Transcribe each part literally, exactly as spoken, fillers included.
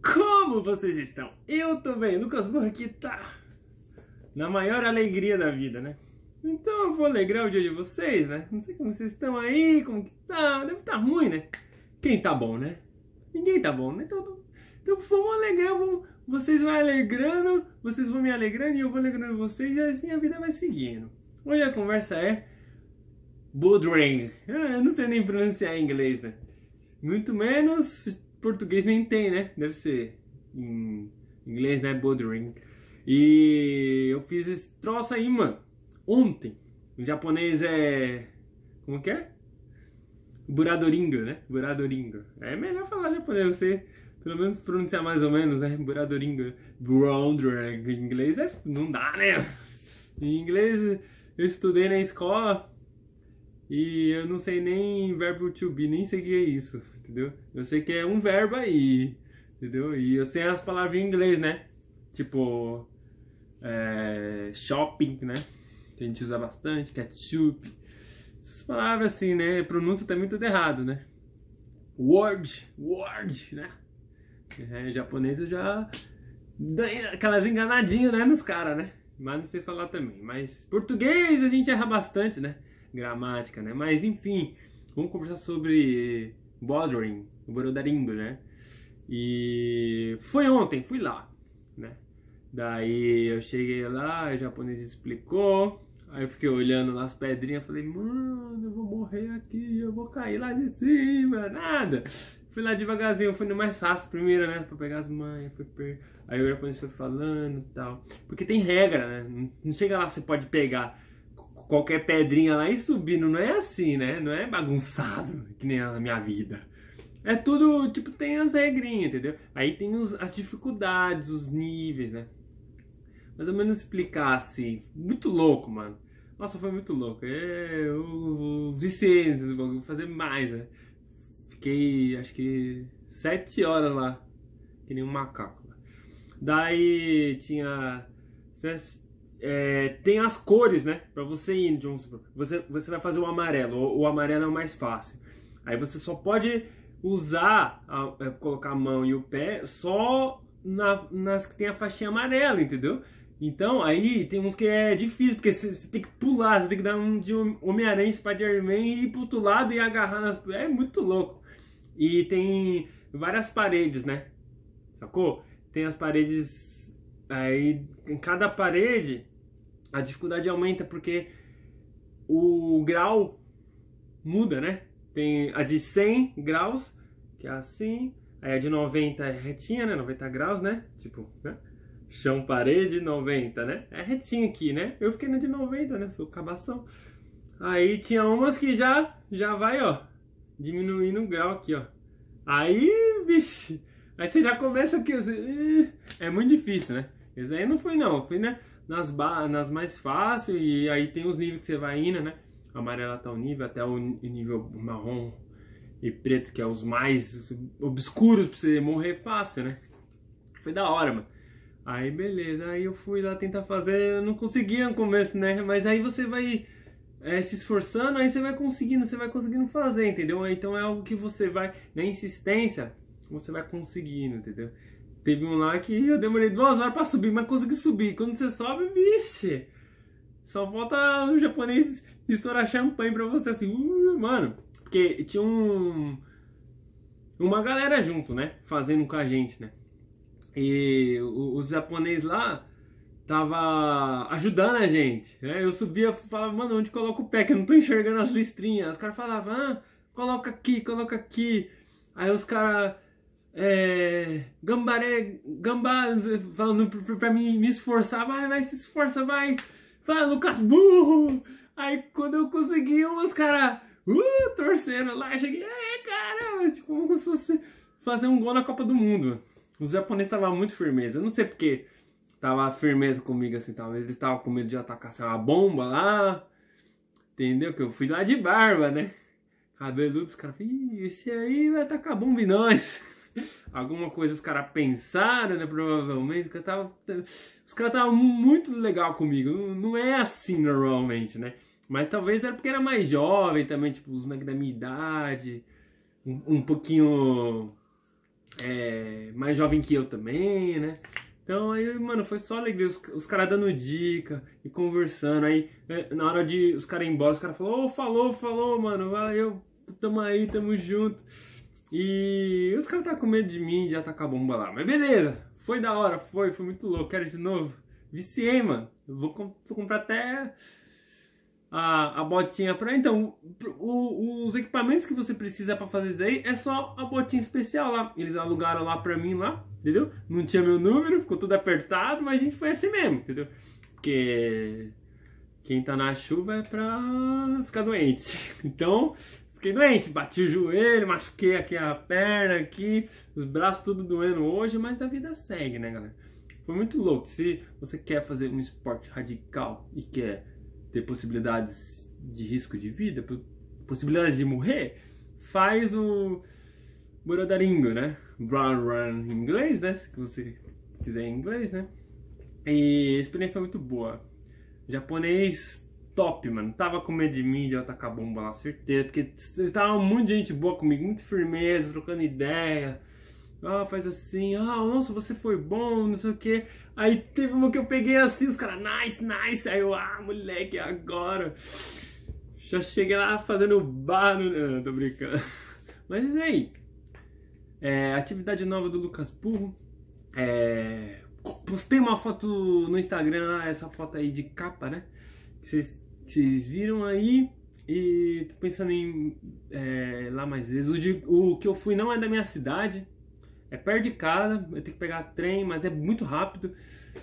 Como vocês estão? Eu tô bem, Lucas Borra aqui tá na maior alegria da vida, né? Então eu vou alegrar o dia de vocês, né? Não sei como vocês estão aí, como que tá, deve estar ruim, né? Quem tá bom, né? Ninguém tá bom, né? Então, então vamos alegrar, vamos, vocês vão alegrando, vocês vão me alegrando e eu vou alegrando vocês e assim a vida vai seguindo. Hoje a conversa é Bodring. Ah, eu não sei nem pronunciar em inglês, né? Muito menos português nem tem, né? Deve ser em inglês, né? Bodring. E eu fiz esse troço aí, mano, ontem. Em japonês é... como que é? Buradoringo, né? Buradoringo. É melhor falar japonês, você pelo menos pronunciar mais ou menos, né? Buradoringo. Buradoringo. Em inglês é... não dá, né? Em inglês eu estudei na escola e eu não sei nem verbo to be, nem sei o que é isso, entendeu? Eu sei que é um verbo aí, entendeu? E eu sei as palavras em inglês, né? Tipo, é, shopping, né? Que a gente usa bastante, ketchup. Essas palavras assim, né? Pronúncia também tudo errado, né? Word, word, né? É, japonês eu já dei aquelas enganadinhas, né? Nos caras, né? Mas não sei falar também. Mas português a gente erra bastante, né? Gramática, né? Mas enfim, vamos conversar sobre Bodring, o Borodaringo, né? E foi ontem, fui lá, né? Daí eu cheguei lá, o japonês explicou, aí eu fiquei olhando lá as pedrinhas, falei, mano, eu vou morrer aqui, eu vou cair lá de cima, nada. Fui lá devagarzinho, eu fui no mais fácil primeiro, né? Pra pegar as manhas, fui per... aí o japonês foi falando e tal. Porque tem regra, né? Não chega lá, você pode pegar qualquer pedrinha lá e subindo, não é assim, né? Não é bagunçado, que nem a minha vida. É tudo, tipo, tem as regrinhas, entendeu? Aí tem os, as dificuldades, os níveis, né? Mais ou menos explicar assim. Muito louco, mano. Nossa, foi muito louco. É, eu, eu viciei, vou fazer mais, né? Fiquei, acho que, sete horas lá, que nem um macaco. Daí tinha... É, tem as cores, né? Pra você ir, Johnson. Você, você vai fazer o amarelo. O, o amarelo é o mais fácil. Aí você só pode usar, a, é, colocar a mão e o pé só na, nas que tem a faixinha amarela, entendeu? Então aí tem uns que é difícil, porque você, você tem que pular, você tem que dar um de Homem-Aranha, Spider-Man e ir pro outro lado e agarrar nas... É muito louco. E tem várias paredes, né? Sacou? Tem as paredes... Aí em cada parede a dificuldade aumenta porque o grau muda, né? Tem a de cem graus, que é assim. Aí a de noventa é retinha, né? noventa graus, né? Tipo, né? Chão, parede, noventa, né? É retinha aqui, né? Eu fiquei na de noventa, né? Sou cabação. Aí tinha umas que já, já vai, ó, diminuindo o grau aqui, ó. Aí, vixe... Aí você já começa aqui, assim, é muito difícil, né? Esse aí não foi não, foi, né, nas, ba nas mais fáceis, e aí tem os níveis que você vai indo, né? Amarela tá o nível, até o nível marrom e preto, que é os mais obscuros pra você morrer fácil, né? Foi da hora, mano. Aí beleza, aí eu fui lá tentar fazer, eu não conseguia no começo, né? Mas aí você vai é, se esforçando, aí você vai conseguindo, você vai conseguindo fazer, entendeu? Então é algo que você vai, na insistência, você vai conseguindo, entendeu? Teve um lá que eu demorei duas horas pra subir, mas consegui subir. Quando você sobe, vixe, só falta o japonês estourar champanhe pra você, assim, uh, mano. Porque tinha um, uma galera junto, né, fazendo com a gente, né. E os japoneses lá tava ajudando a gente, né? Eu subia e falava, mano, onde coloca o pé, que eu não tô enxergando as listrinhas. Os caras falavam, ah, coloca aqui, coloca aqui. Aí os caras... É, gambaré, gambá, falando pra, pra mim me esforçar, vai, vai, se esforça, vai, vai, Lucas burro. Aí quando eu consegui, os caras, uh, torcendo lá, eu cheguei, é, caramba, tipo, como se fosse fazer um gol na Copa do Mundo. Os japoneses estavam muito firmeza, eu não sei porque tava firmeza comigo assim, talvez eles estavam com medo de atacar assim, uma bomba lá, entendeu? Que eu fui lá de barba, né? Cabeludo, os caras, ih, esse aí vai atacar bomba em nós. Alguma coisa os caras pensaram, né? Provavelmente. Porque tava, os caras estavam muito legal comigo. Não, não é assim normalmente, né? Mas talvez era porque era mais jovem também, tipo, os moleques da minha idade. Um, um pouquinho é, mais jovem que eu também, né? Então aí, mano, foi só alegria, os, os caras dando dica e conversando. Aí, na hora de os caras ir embora, os caras falaram, ô, oh, falou, falou, mano, valeu, tamo aí, tamo junto. E os caras tá com medo de mim, de atacar a bomba lá. Mas beleza, foi da hora, foi, foi muito louco, quero de novo. Viciei, mano, eu vou, comp vou comprar até a, a botinha pra... Então, o, os equipamentos que você precisa pra fazer isso aí é só a botinha especial lá. Eles alugaram lá pra mim lá. Entendeu? Não tinha meu número, ficou tudo apertado, mas a gente foi assim mesmo, entendeu? Porque quem tá na chuva é pra ficar doente. Então, fiquei doente, bati o joelho, machuquei aqui a perna, aqui, os braços tudo doendo hoje, mas a vida segue, né, galera? Foi muito louco. Se você quer fazer um esporte radical e quer ter possibilidades de risco de vida, possibilidades de morrer, faz o Borodaringo, né? Run Run em inglês, né? Se você quiser em inglês, né? E a experiência foi muito boa. Japonês top, mano. Tava com medo de mim, de eu atacar bomba lá, certeza. Porque tava um monte de gente boa comigo, muito firmeza, trocando ideia. Ah, faz assim, ah, nossa, você foi bom, não sei o que. Aí teve uma que eu peguei assim, os caras, nice, nice. Aí eu, ah, moleque, agora. Já cheguei lá fazendo bar no... Não, tô brincando. Mas e aí? É, atividade nova do Lucas Burro. É, postei uma foto no Instagram, essa foto aí de capa, né? Vocês viram aí. E tô pensando em é, lá mais vezes. O, de, o que eu fui não é da minha cidade, é perto de casa. Eu tenho que pegar trem, mas é muito rápido.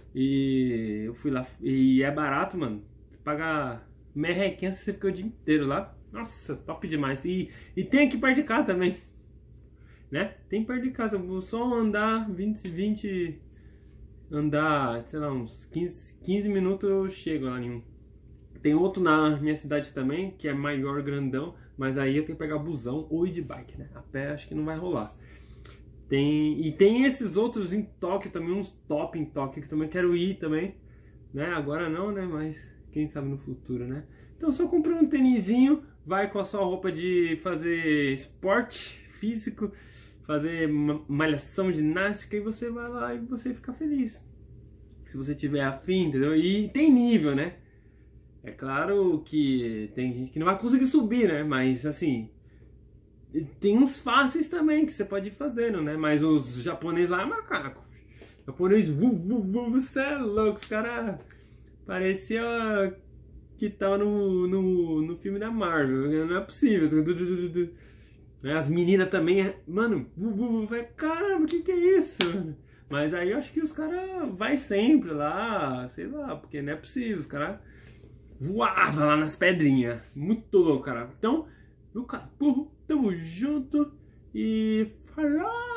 E eu fui lá e é barato, mano. Pagar merrequinha, você fica o dia inteiro lá. Nossa, top demais. E, e tem aqui perto de casa também. Né? Tem perto de casa, vou só andar vinte, vinte, andar, sei lá, uns quinze, quinze minutos eu chego lá em um. Tem outro na minha cidade também, que é maior, grandão, mas aí eu tenho que pegar busão ou ir de bike, né? A pé acho que não vai rolar. Tem, e tem esses outros em Tóquio também, uns top em Tóquio, que também quero ir também, né? Agora não, né? Mas quem sabe no futuro, né? Então só comprar um tênisinho, vai com a sua roupa de fazer esporte físico, fazer malhação, ginástica, e você vai lá e você fica feliz. Se você tiver afim, entendeu? E tem nível, né? É claro que tem gente que não vai conseguir subir, né? Mas assim, tem uns fáceis também que você pode ir fazendo, né? Mas os japoneses lá é macaco. Japonês, vu, vu, vu, você é louco. Os caras parecia que tava no, no, no filme da Marvel. Não é possível. As meninas também, mano, vu, vu, vu, vai, caramba, o que que é isso? Mas aí eu acho que os caras vai sempre lá, sei lá, porque não é possível, os caras voavam lá nas pedrinhas. Muito louco, cara. Então, Lucas Burro, tamo junto e falou!